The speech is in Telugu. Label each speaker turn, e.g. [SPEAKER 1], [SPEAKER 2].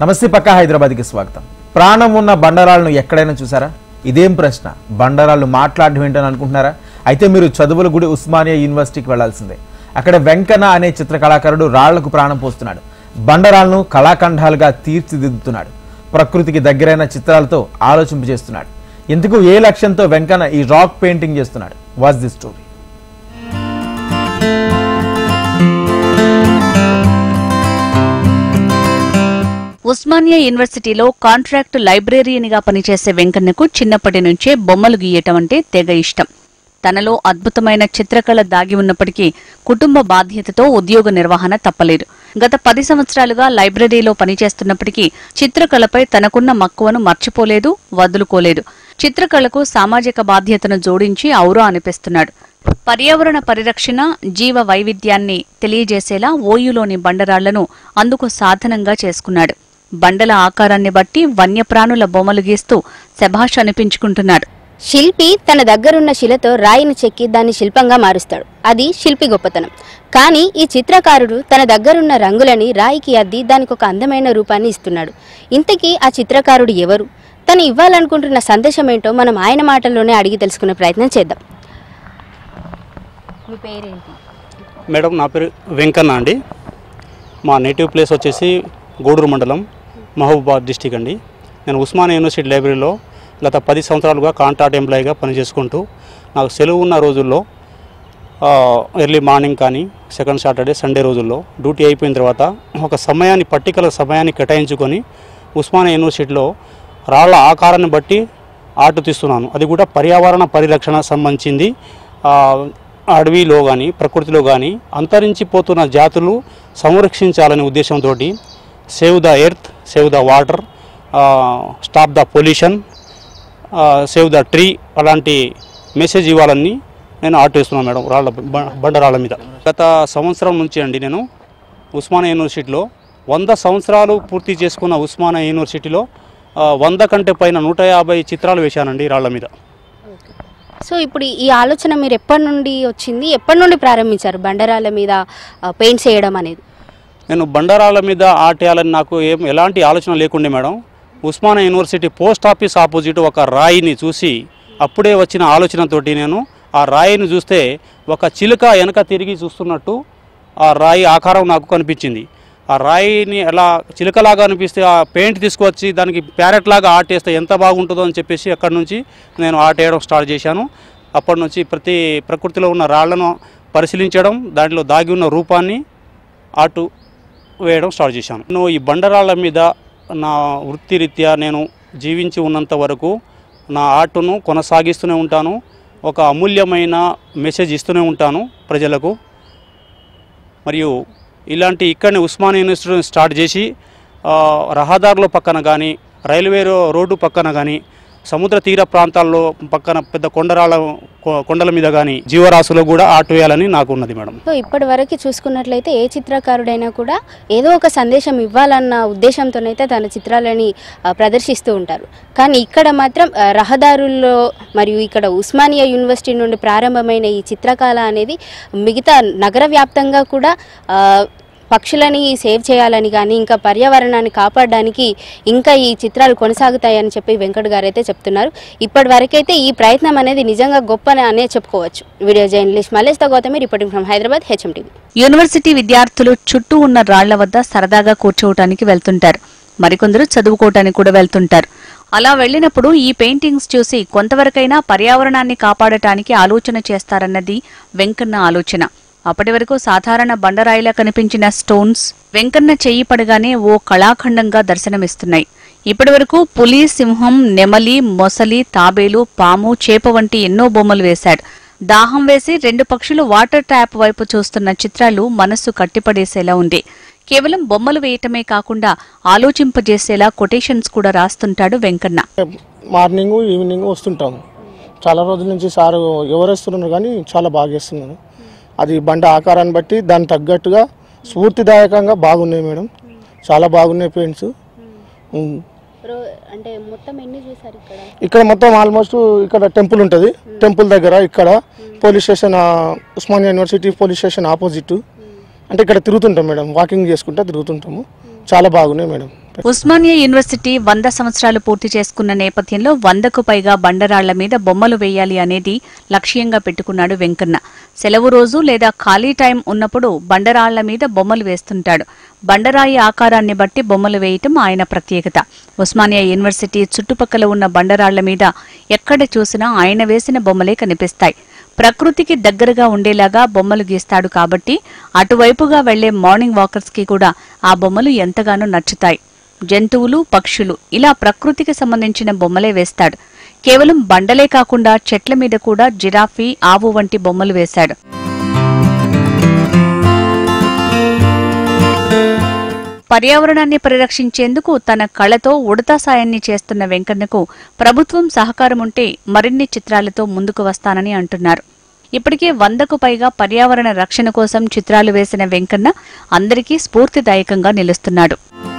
[SPEAKER 1] నమస్తే పక్కా హైదరాబాద్కి స్వాగతం. ప్రాణం ఉన్న బండరాలను ఎక్కడైనా చూసారా? ఇదేం ప్రశ్న, బండరాళ్ళు మాట్లాడడం ఏంటని అనుకుంటున్నారా? అయితే మీరు చదువుల గుడి ఉస్మానియా యూనివర్సిటీకి వెళ్లాల్సిందే. అక్కడ వెంకన్న అనే చిత్రకళాకారుడు రాళ్లకు ప్రాణం పోస్తున్నాడు. బండరాలను కళాఖండాలుగా తీర్చిదిద్దుతున్నాడు. ప్రకృతికి దగ్గరైన చిత్రాలతో ఆలోచింపజేస్తున్నాడు. ఎందుకు ఏ లక్ష్యంతో వెంకన్న ఈ రాక్ పెయింటింగ్ చేస్తున్నాడు? What's the story?
[SPEAKER 2] ఉస్మానియా యూనివర్సిటీలో కాంట్రాక్ట్ లైబ్రరీనిగా పనిచేసే వెంకన్నకు చిన్నప్పటి నుంచే బొమ్మలు గీయటం అంటే తెగ ఇష్టం. తనలో అద్భుతమైన చిత్రకళ దాగి ఉన్నప్పటికీ కుటుంబ బాధ్యతతో ఉద్యోగ నిర్వహణ తప్పలేదు. గత 10 సంవత్సరాలుగా లైబ్రరీలో పనిచేస్తున్నప్పటికీ చిత్రకళపై తనకున్న మక్కువను మర్చిపోలేదు, వదులుకోలేదు. చిత్రకళకు సామాజిక బాధ్యతను జోడించి ఔరా అనిపిస్తున్నాడు. పర్యావరణ పరిరక్షణ, జీవ వైవిధ్యాన్ని తెలియజేసేలా ఓయూలోని బండరాళ్లను అందుకు సాధనంగా చేసుకున్నాడు. బండల ఆకారాన్ని బట్టి వన్యప్రాణుల బొమ్మలు గీస్తూ శభాష్ అనిపించుకుంటున్నాడు.
[SPEAKER 3] శిల్పి తన దగ్గరున్న శిలతో రాయిని చెక్కి దాన్ని శిల్పంగా మారుస్తాడు. అది శిల్పి గొప్పతనం. కానీ ఈ చిత్రకారుడు తన దగ్గరున్న రంగులని రాయికి అద్ది దానికి ఒక అందమైన రూపాన్ని ఇస్తున్నాడు. ఇంతకీ ఆ చిత్రకారుడు ఎవరు? తను ఇవ్వాలనుకుంటున్న సందేశం ఏంటో మనం ఆయన మాటల్లోనే అడిగి తెలుసుకునే ప్రయత్నం చేద్దాం. మీ పేరేంటి?
[SPEAKER 4] మేడం, నా పేరు వెంకన్న అండి. మా నేటివ్ ప్లేస్ వచ్చేసి గూడూరు మండలం, మహబూబాబాద్ డిస్టిక్ అండి. నేను ఉస్మానియా యూనివర్సిటీ లైబ్రరీలో గత 10 సంవత్సరాలుగా కాంట్రాక్ట్ ఎంప్లాయీగా పనిచేసుకుంటూ నాకు సెలవు ఉన్న రోజుల్లో ఎర్లీ మార్నింగ్ కానీ సెకండ్ సాటర్డే సండే రోజుల్లో డ్యూటీ అయిపోయిన తర్వాత ఒక సమయాన్ని పర్టికులర్ సమయాన్ని కేటాయించుకొని ఉస్మానియా యూనివర్సిటీలో రాళ్ల ఆకారాన్ని బట్టి ఆర్ట్ తీస్తున్నాను. అది కూడా పర్యావరణ పరిరక్షణ సంబంధించింది. అడవిలో కానీ ప్రకృతిలో కానీ అంతరించిపోతున్న జాతులు సంరక్షించాలనే ఉద్దేశంతో save the earth, save the water, stop the pollution, save the tree అలాంటి మెసేజ్ ఇవ్వాలని నేను ఆర్ట్ వేస్తున్నాను మేడం, బండరాళ్ళ మీద. గత సంవత్సరం నుంచి అండి నేను ఉస్మానియా యూనివర్సిటీలో 100 సంవత్సరాలు పూర్తి చేసుకున్న ఉస్మానియా యూనివర్సిటీలో 100 కంటే పైన 150 చిత్రాలు వేశానండి రాళ్ల మీద.
[SPEAKER 3] సో ఇప్పుడు ఈ ఆలోచన మీరు ఎప్పటి నుండి వచ్చింది? ఎప్పటి నుండి ప్రారంభించారు బండరాళ్ళ మీద పెయింట్స్ వేయడం అనేది?
[SPEAKER 4] నేను బండరాళ్ళ మీద ఆర్ట్ వేయాలని నాకు ఎలాంటి ఆలోచన లేకుండే madam. Osmania university post office opposite ఒక రాయిని చూసి అప్పుడే వచ్చిన ఆలోచనతోటి నేను ఆ రాయిని చూస్తే ఒక చిలుక వెనక తిరిగి చూస్తున్నట్టు ఆ రాయి ఆకారం నాకు కనిపించింది. ఆ రాయిని అలా చిలుకలాగా అనిపిస్తే ఆ పెయింట్ తీసుకొచ్చి దానికి ప్యారెట్ లాగా ఆర్ట్ వేస్తే ఎంత బాగుంటుందో అని చెప్పేసి అక్కడి నుంచి నేను ఆర్ట్ వేయడం స్టార్ట్ చేశాను. అప్పటి నుంచి ప్రకృతిలో ఉన్న రాళ్లను పరిశీలించడం, దాంట్లో దాగి ఉన్న రూపాన్ని ఆర్ట్ వేయడం స్టార్ట్ చేశాను. నేను ఈ బండరాళ్ళ మీద నా వృత్తిరీత్యా నేను జీవించి ఉన్నంత వరకు నా ఆర్ట్ను కొనసాగిస్తూనే ఉంటాను. ఒక అమూల్యమైన మెసేజ్ ఇస్తూనే ఉంటాను ప్రజలకు. మరియు ఇలాంటి ఇక్కడనే ఉస్మానియా యూనివర్సిటీని స్టార్ట్ చేసి రహదారుల పక్కన కానీ, రైల్వే రోడ్డు పక్కన కానీ, సముద్ర తీర ప్రాంతాల్లో పక్కన పెద్ద కొండల మీద కానీ జీవరాశులు కూడా ఆర్ట్ వేయాలని నాకు ఉన్నది మేడం.
[SPEAKER 3] సో ఇప్పటి వరకు చూసుకున్నట్లయితే ఏ చిత్రకారుడైనా కూడా ఏదో ఒక సందేశం ఇవ్వాలన్న ఉద్దేశంతోనైతే తన చిత్రాలని ప్రదర్శిస్తూ ఉంటారు. కానీ ఇక్కడ మాత్రం రహదారుల్లో మరియు ఇక్కడ ఉస్మానియా యూనివర్సిటీ నుండి ప్రారంభమైన ఈ చిత్రకళ అనేది మిగతా నగర వ్యాప్తంగా కూడా పక్షులని సేవ్ చేయాలని కానీ, ఇంకా పర్యావరణాన్ని కాపాడడానికి ఇంకా ఈ చిత్రాలు కొనసాగుతాయని చెప్పి వెంకట్ గారు అయితే చెప్తున్నారు. ఇప్పటి వరకైతే ఈ ప్రయత్నం అనేది నిజంగా గొప్ప అనే చెప్పుకోవచ్చు. వీడియో జర్నలిస్ట్ మల్లేష్తో Gautami, reporting from Hyderabad, HMTV.
[SPEAKER 2] University విద్యార్థులు చుట్టూ ఉన్న రాళ్ల వద్ద సరదాగా కూర్చోవటానికి వెళ్తుంటారు. మరికొందరు చదువుకోవటానికి కూడా వెళ్తుంటారు. అలా వెళ్లినప్పుడు ఈ పెయింటింగ్స్ చూసి కొంతవరకైనా పర్యావరణాన్ని కాపాడటానికి ఆలోచన చేస్తారన్నది వెంకన్న ఆలోచన. అప్పటి వరకు సాధారణ బండరాయిలా కనిపించిన స్టోన్స్ వెంకన్న చెయ్యి పడగానే ఓ కళాఖండంగా దర్శనమిస్తున్నాయి. ఇప్పటి వరకు పులి, సింహం, నెమలి, మొసలి, తాబేలు, పాము, చేప వంటి ఎన్నో బొమ్మలు వేశాడు. దాహం వేసి 2 పక్షులు వాటర్ ట్యాప్ వైపు చూస్తున్న చిత్రాలు మనస్సు కట్టిపడేసేలా ఉంది. కేవలం బొమ్మలు వేయటమే కాకుండా ఆలోచింపజేసేలా కొటేషన్స్ కూడా రాస్తుంటాడు వెంకన్న.
[SPEAKER 5] మార్నింగ్ ఈవినింగ్ వస్తుంటాము. చాలా రోజుల నుంచి సార్ ఎవరు వేస్తున్నారు కానీ చాలా బాగా వేస్తున్నాను. అది బండ ఆకారాన్ని బట్టి దానికి తగ్గట్టుగా స్ఫూర్తిదాయకంగా బాగున్నాయి మేడం. చాలా బాగున్నాయి పెయింట్స్. ఇక్కడ మొత్తం ఆల్మోస్ట్ ఇక్కడ టెంపుల్ ఉంటుంది. టెంపుల్ దగ్గర ఇక్కడ police station, Osmania university police station opposite. అంటే ఇక్కడ తిరుగుతుంటాం మేడం, వాకింగ్ చేసుకుంటా తిరుగుతుంటాము. చాలా బాగున్నాయి మేడం.
[SPEAKER 2] ఉస్మానియా యూనివర్సిటీ 100 సంవత్సరాలు పూర్తి చేసుకున్న నేపథ్యంలో 100కు పైగా బండరాళ్ల మీద బొమ్మలు వేయాలి అనేది లక్ష్యంగా పెట్టుకున్నాడు వెంకన్న. సెలవు రోజు లేదా ఖాళీ టైం ఉన్నప్పుడు బండరాళ్ల మీద బొమ్మలు వేస్తుంటాడు. బండరాయి ఆకారాన్ని బట్టి బొమ్మలు వేయటం ఆయన ప్రత్యేకత. ఉస్మానియా యూనివర్సిటీ చుట్టుపక్కల ఉన్న బండరాళ్ల మీద ఎక్కడ చూసినా ఆయన వేసిన బొమ్మలే కనిపిస్తాయి. ప్రకృతికి దగ్గరగా ఉండేలాగా బొమ్మలు గీస్తాడు కాబట్టి అటువైపుగా వెళ్లే మార్నింగ్ వాకర్స్ కి కూడా ఆ బొమ్మలు ఎంతగానో నచ్చుతాయి. జంతువులు, పక్షులు ఇలా ప్రకృతికి సంబంధించిన బొమ్మలే వేస్తాడు. కేవలం బండలే కాకుండా చెట్ల మీద కూడా జిరాఫీ, ఆవు వంటి బొమ్మలు వేశాడు. పర్యావరణాన్ని పరిరక్షించేందుకు తన కళతో ఉడతా సాయాన్ని చేస్తున్న వెంకన్నకు ప్రభుత్వం సహకారం ఉంటే మరిన్ని చిత్రాలతో ముందుకు వస్తానని అంటున్నారు. ఇప్పటికే 100కు పైగా పర్యావరణ రక్షణ కోసం చిత్రాలు వేసిన వెంకన్న అందరికీ స్ఫూర్తిదాయకంగా నిలుస్తున్నాడు.